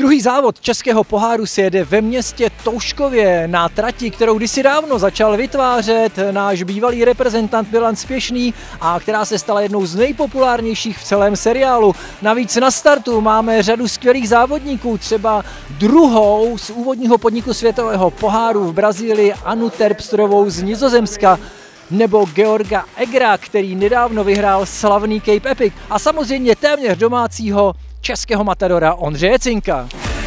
Druhý závod českého poháru se jede ve městě Touškově na trati, kterou kdysi dávno začal vytvářet náš bývalý reprezentant Milan Spěšný a která se stala jednou z nejpopulárnějších v celém seriálu. Navíc na startu máme řadu skvělých závodníků, třeba druhou z úvodního podniku světového poháru v Brazílii Anu Terpstrovou z Nizozemska, nebo Georga Egra, který nedávno vyhrál slavný Cape Epic, a samozřejmě téměř domácího českého matadora Ondřeje Cinka.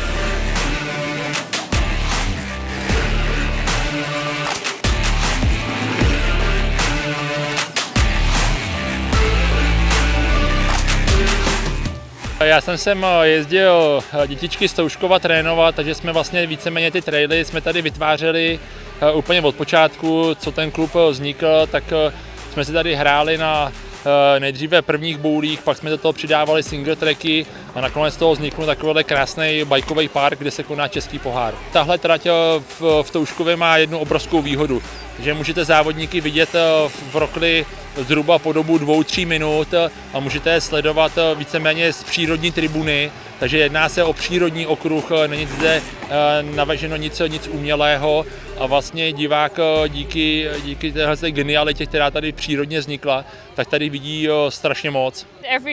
Já jsem sem jezdil dětičky z Touškova trénovat, takže jsme vlastně víceméně ty traily jsme tady vytvářeli úplně od počátku, co ten klub vznikl, tak jsme si tady hráli na nejdříve prvních boulích, pak jsme do toho přidávali single tracky a nakonec z toho vznikl takovýhle krásný bajkový park, kde se koná český pohár. Tahle trať v Touškově má jednu obrovskou výhodu, že můžete závodníky vidět v rokli zhruba po dobu 2–3 minut a můžete je sledovat víceméně z přírodní tribuny, takže jedná se o přírodní okruh, není zde naveženo nic umělého a vlastně divák díky téhle genialitě, která tady přírodně vznikla, tak tady vidí strašně moc.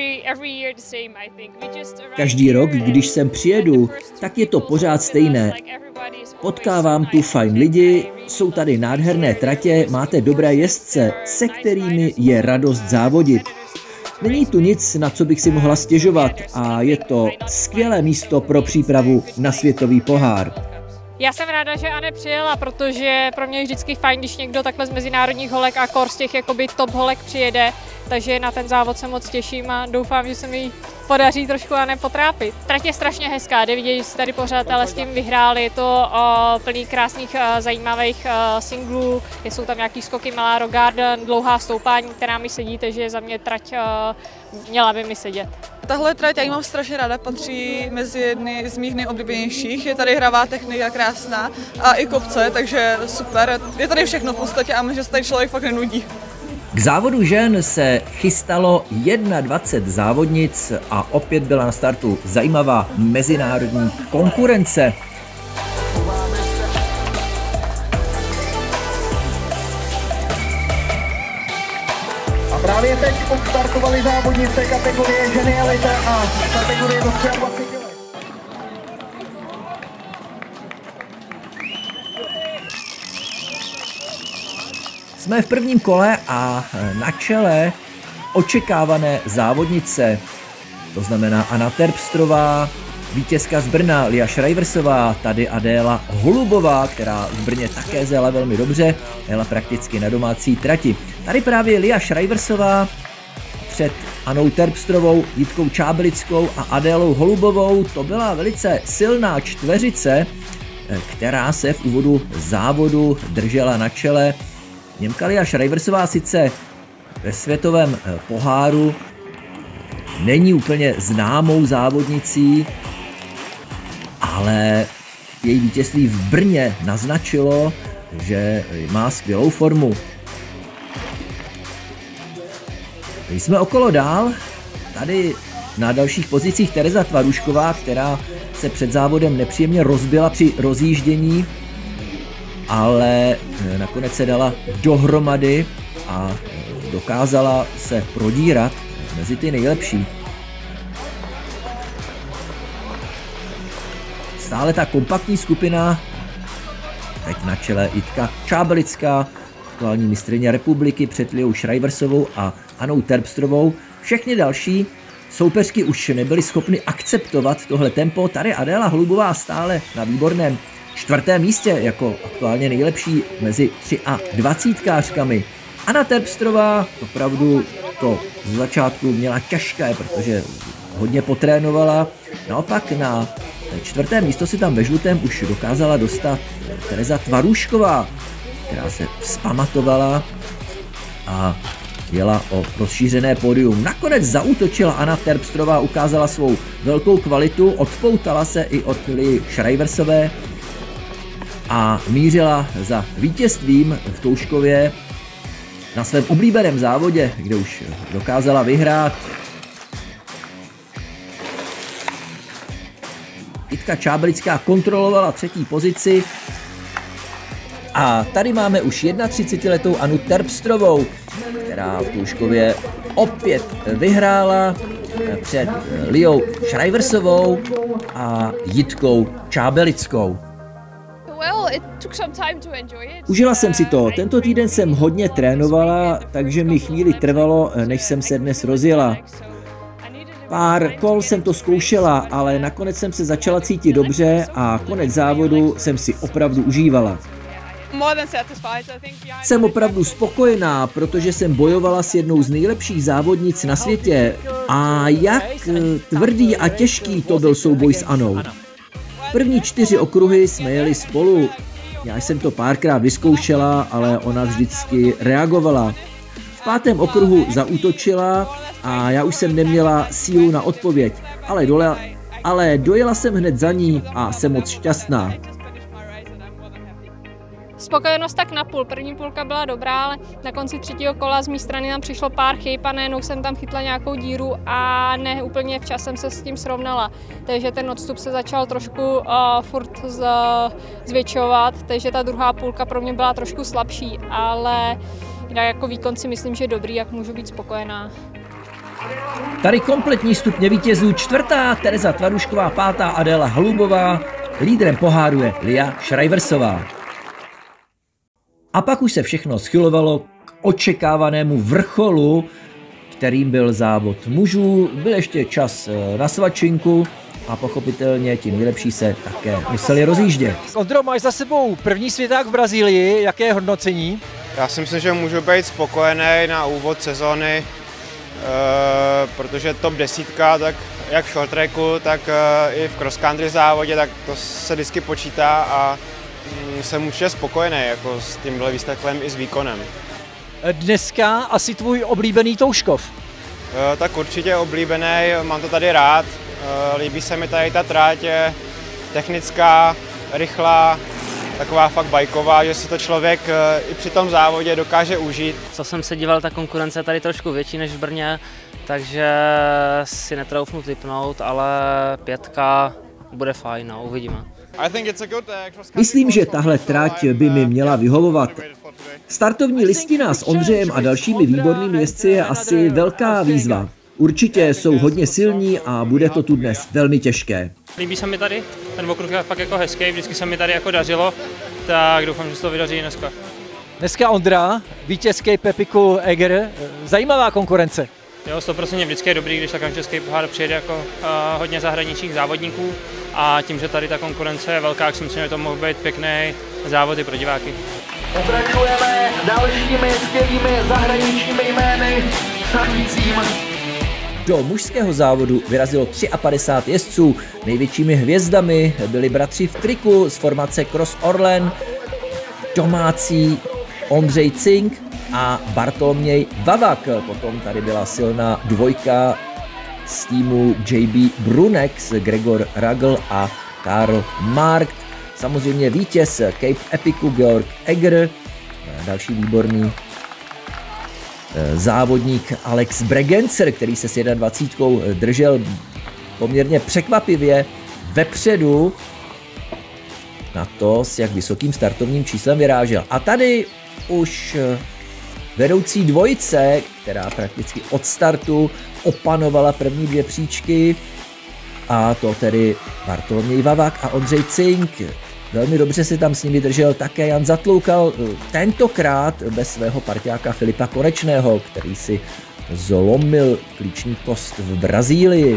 Každý rok, když sem přijedu, tak je to pořád stejné. Potkávám tu fajn lidi, jsou tady nádherné tratě, máte dobré jezdce, se kterými je radost závodit. Není tu nic, na co bych si mohla stěžovat, a je to skvělé místo pro přípravu na světový pohár. Já jsem ráda, že Anne přijela, protože pro mě je vždycky fajn, když někdo takhle z mezinárodních holek a kor z těch jakoby top holek přijede, takže na ten závod se moc těším a doufám, že se mi podaří trošku Anne potrápit. Trať je strašně hezká, jde vidět, že si tady pořadatelé s tím vyhráli, je to plný krásných zajímavých singlů, jsou tam nějaký skoky Malaro Garden, dlouhá stoupání, která mi sedí, takže za mě trať měla by mi sedět. Tahle trať, já ji mám strašně ráda, patří mezi jedny z mých nejoblíbenějších. Je tady hravá technika krásná a i kopce, takže super. Je tady všechno v podstatě a myslím, že se tady člověk fakt nenudí. K závodu žen se chystalo 21 závodnic a opět byla na startu zajímavá mezinárodní konkurence. Právě teď odstartovali závodnice kategorie ženy elite a kategorie do 23 let. Jsme v prvním kole a na čele očekávané závodnice. To znamená Anna Terpstrová, vítězka z Brna Lia Schreibersová, tady Adéla Holubová, která v Brně také zjela velmi dobře, jela prakticky na domácí trati. Tady právě Lia Schreibersová před Anou Terpstrovou, Jitkou Čábelickou a Adélou Holubovou. To byla velice silná čtveřice, která se v úvodu závodu držela na čele. Němka Lia Schreibersová sice ve světovém poháru není úplně známou závodnicí, ale její vítězství v Brně naznačilo, že má skvělou formu. Jsme okolo dál, tady na dalších pozicích Tereza Tvarušková, která se před závodem nepříjemně rozbila při rozjíždění, ale nakonec se dala dohromady a dokázala se prodírat mezi ty nejlepší. Stále ta kompaktní skupina, teď na čele Jitka Čábelická, aktuální mistryně republiky před Liou Schreibersovou a Anou Terpstrovou. Všechny další soupeřky už nebyly schopny akceptovat tohle tempo. Tady Adéla Holubová stále na výborném 4. místě jako aktuálně nejlepší mezi 23kářkami. Anna Terpstrová opravdu to z začátku měla těžké, protože hodně potrénovala. Naopak na 4. místo si tam ve žlutém už dokázala dostat Tereza Tvarušková, která se vzpamatovala a jela o rozšířené pódium. Nakonec zaútočila Anna Terpstrová, ukázala svou velkou kvalitu, odpoutala se i od Lii Schreibersové a mířila za vítězstvím v Touškově na svém oblíbeném závodě, kde už dokázala vyhrát. Jitka Čábelická kontrolovala třetí pozici. A tady máme už 31letou Anu Terpstrovou, která v Touškově opět vyhrála před Liou Schreiversovou a Jitkou Čábelickou. Užila jsem si to. Tento týden jsem hodně trénovala, takže mi chvíli trvalo, než jsem se dnes rozjela. Pár kol jsem to zkoušela, ale nakonec jsem se začala cítit dobře a konec závodu jsem si opravdu užívala. Jsem opravdu spokojená, protože jsem bojovala s jednou z nejlepších závodnic na světě. A jak tvrdý a těžký to byl souboj s Anou. První 4 okruhy jsme jeli spolu. Já jsem to párkrát vyzkoušela, ale ona vždycky reagovala. V 5. okruhu zaútočila a já už jsem neměla sílu na odpověď, ale dojela jsem hned za ní a jsem moc šťastná. Spokojenost tak na půl. První půlka byla dobrá, ale na konci 3. kola z mé strany nám přišlo pár chyb a najednou jsem tam chytla nějakou díru a ne úplně včas jsem se s tím srovnala. Takže ten odstup se začal trošku furt zvětšovat, takže ta druhá půlka pro mě byla trošku slabší, ale jako výkon si myslím, že je dobrý, jak můžu být spokojená. Tady kompletní stupně vítězů, 4. Tereza Tvarušková, 5. Adéla Halubová, lídrem poháru je Lia Schreiversová. A pak už se všechno schylovalo k očekávanému vrcholu, kterým byl závod mužů. Byl ještě čas na svačinku a pochopitelně ti nejlepší se také museli rozjíždět. Ondro, máš za sebou první světák v Brazílii, jaké je hodnocení? Já si myslím, že můžu být spokojený na úvod sezóny, protože top 10, tak jak v short tracku, tak i v cross country závodě, tak to se vždycky počítá a jsem určitě spokojený jako s tímhle výsledkem i s výkonem. Dneska asi tvůj oblíbený Touškov. Tak určitě oblíbený, mám to tady rád, líbí se mi tady ta tráť, je technická, rychlá, taková fakt bajková, že si to člověk i při tom závodě dokáže užít. Co jsem se díval, ta konkurence je tady trošku větší než v Brně, takže si netroufnu tipnout, ale 5 bude fajn, no, uvidíme. Myslím, že tahle trať by mi měla vyhovovat. Startovní listina s Ondřejem a dalšími výbornými jezdci je asi velká výzva. Určitě jsou hodně silní a bude to tu dnes velmi těžké. Líbí se mi tady, ten okruh je fakt jako hezký, vždycky se mi tady jako dařilo, tak doufám, že se to vydaří dneska. Dneska Ondra, vítěz Cape Epicu Eger, zajímavá konkurence. Jo, 100% vždycky je dobrý, když takhle český pohár přijede jako hodně zahraničních závodníků a tím, že tady ta konkurence je velká, tak si myslím, že to mohou být pěkný závody pro diváky. Pokračujeme dalšími skvělými zahraničními jmény sadícím. Do mužského závodu vyrazilo 53 jezdců. Největšími hvězdami byli bratři v triku z formace Cross Orlen, domácí Ondřej Cink a Bartoloměj Vavak. Potom tady byla silná dvojka z týmu JB Brunex, Gregor Ragl a Karl Markt. Samozřejmě vítěz Cape Epicu Georg Eger, další výborný závodník Alex Bregenzer, který se s 21 držel poměrně překvapivě vepředu na to, s jak vysokým startovním číslem vyrážel. A tady už vedoucí dvojice, která prakticky od startu opanovala první 2 příčky, a to tedy Bartoloměj Vavak a Ondřej Cink. Velmi dobře si tam s nimi držel také Jan Zatloukal, tentokrát bez svého parťáka Filipa Konečného, který si zlomil klíční kost v Brazílii.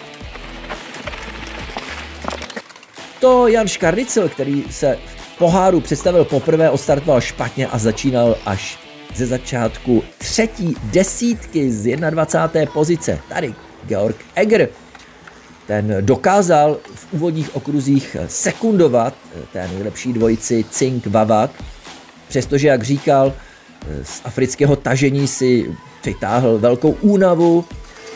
To Jan Škarnicl, který se v poháru představil poprvé, odstartoval špatně a začínal až ze začátku 3. desítky z 21. pozice. Tady Georg Eger. Ten dokázal v úvodních okruzích sekundovat té nejlepší dvojici Cink-Vavak, přestože, jak říkal, z afrického tažení si přitáhl velkou únavu.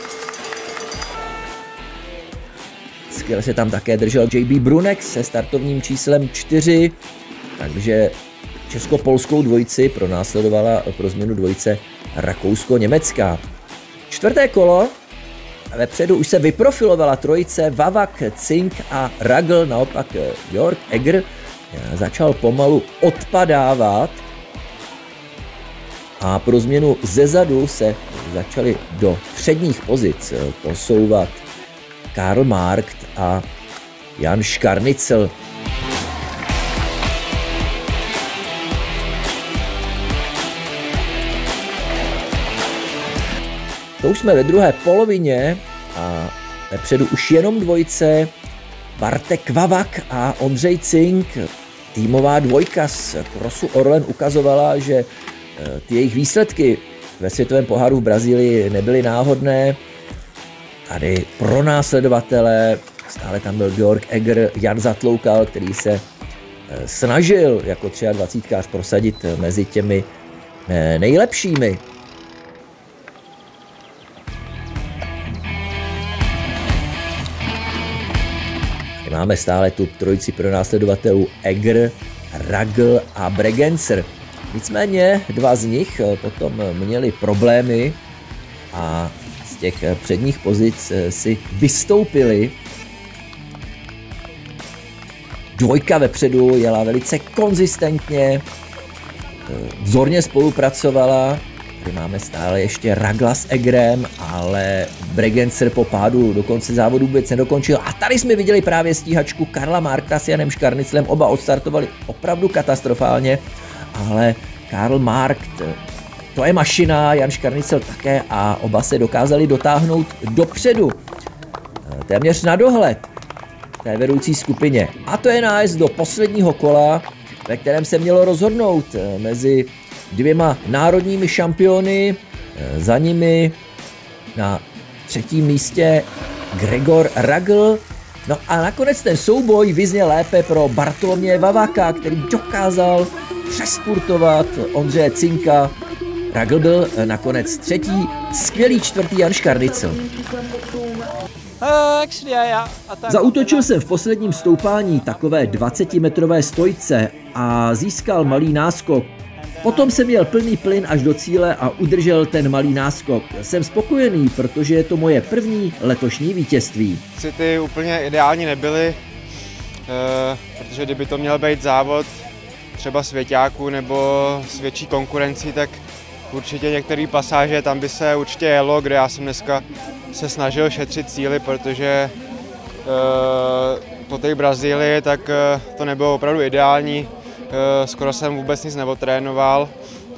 Skvěle se tam také držel JB Brunex se startovním číslem 4, takže česko-polskou dvojici pronásledovala pro změnu dvojice rakousko-německá. 4. kolo Vepředu už se vyprofilovala trojice Vavak, Cink a Ragl, naopak Georg Egger začal pomalu odpadávat a pro změnu zezadu se začali do předních pozic posouvat Karl Markt a Jan Škarnicl. To už jsme ve druhé polovině a vepředu už jenom dvojice Bartek Vavak a Ondřej Cink. Týmová dvojka z Crossu Orlen ukazovala, že ty jejich výsledky ve světovém poháru v Brazílii nebyly náhodné. Tady pro následovatele stále tam byl Georg Egger, Jan Zatloukal, který se snažil jako 23kář prosadit mezi těmi nejlepšími. Máme stále tu trojici pronásledovatelů Egger, Ragl a Bregenzer. Nicméně dva z nich potom měli problémy a z těch předních pozic si vystoupili. Dvojka vepředu jela velice konzistentně, vzorně spolupracovala. Tady máme stále ještě Ragla s Eggerem, ale Bregenzer po pádu do konce závodu vůbec nedokončil. A tady jsme viděli právě stíhačku Karla Markta s Janem Škarniclem. Oba odstartovali opravdu katastrofálně, ale Karl Markt, to je mašina, Jan Škarnicl také a oba se dokázali dotáhnout dopředu. Téměř na dohled té vedoucí skupině. A to je nájezd do posledního kola, ve kterém se mělo rozhodnout mezi dvěma národními šampiony, za nimi na třetím místě Gregor Ragl. No a nakonec ten souboj vyzněl lépe pro Bartoloměje Vavaka, který dokázal přespurtovat Ondřeje Cinka. Ragl byl nakonec třetí, skvělý čtvrtý Jan Škarnicl. Zaútočil jsem v posledním stoupání takové 20-metrové stojce a získal malý náskok. Potom jsem měl plný plyn až do cíle a udržel ten malý náskok. Jsem spokojený, protože je to moje první letošní vítězství. Ty úplně ideální nebyly, protože kdyby to měl být závod třeba svěťáků nebo s větší konkurencí, tak určitě některé pasáže tam by se určitě jelo, kde já jsem dneska se snažil šetřit síly, protože po té Brazílii tak to nebylo opravdu ideální. Skoro jsem vůbec nic neotrénoval,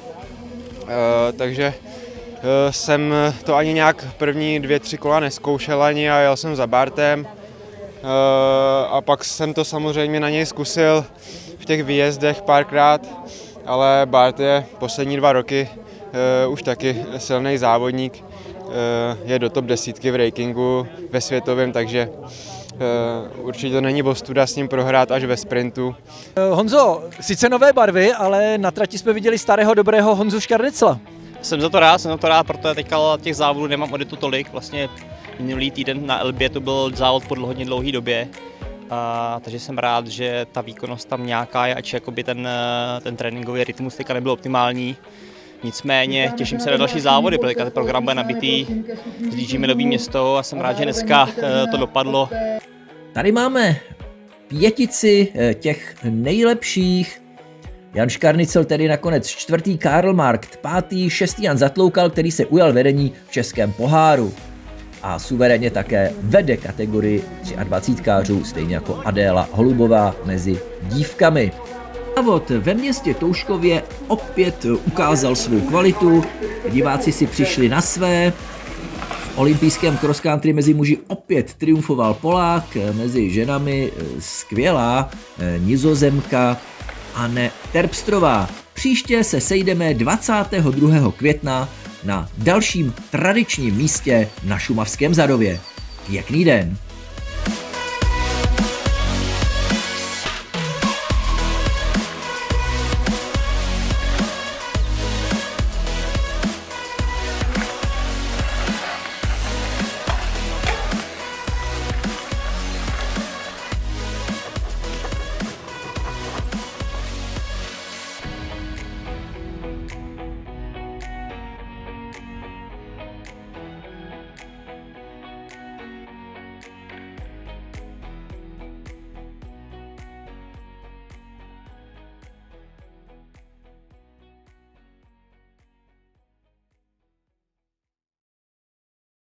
takže jsem to ani nějak první 2-3 kola neskoušel ani a jel jsem za Bartem. A pak jsem to samozřejmě na něj zkusil v těch výjezdech párkrát, ale Bart je poslední 2 roky už taky silný závodník, je do top 10 v rankingu ve světovém, takže určitě to není ostuda s ním prohrát až ve sprintu. Honzo, sice nové barvy, ale na trati jsme viděli starého dobrého Honzu Škarnicla. Jsem za to rád, protože teďka těch závodů nemám odetu tolik. Vlastně minulý týden na Elbě to byl závod po hodně dlouhé době. Takže jsem rád, že ta výkonnost tam nějaká je, ač jakoby ten tréninkový rytmus teďka nebyl optimální. Nicméně těším se na další závody, protože ten program bude nabitý, zlížíme Nový Město a jsem rád, že dneska to dopadlo. Tady máme pětici těch nejlepších. Jan Škarnicl tedy nakonec čtvrtý, Karl Markt pátý, šestý Jan Zatloukal, který se ujal vedení v českém poháru. A suverénně také vede kategorii 23kářů, stejně jako Adéla Holubová mezi dívkami. Závod ve městě Touškově opět ukázal svou kvalitu, diváci si přišli na své. V olympijském cross country mezi muži opět triumfoval Polák, mezi ženami skvělá Nizozemka Anne Terpstrová. Příště se sejdeme 22. května na dalším tradičním místě na Šumavském Zadově. Pěkný den!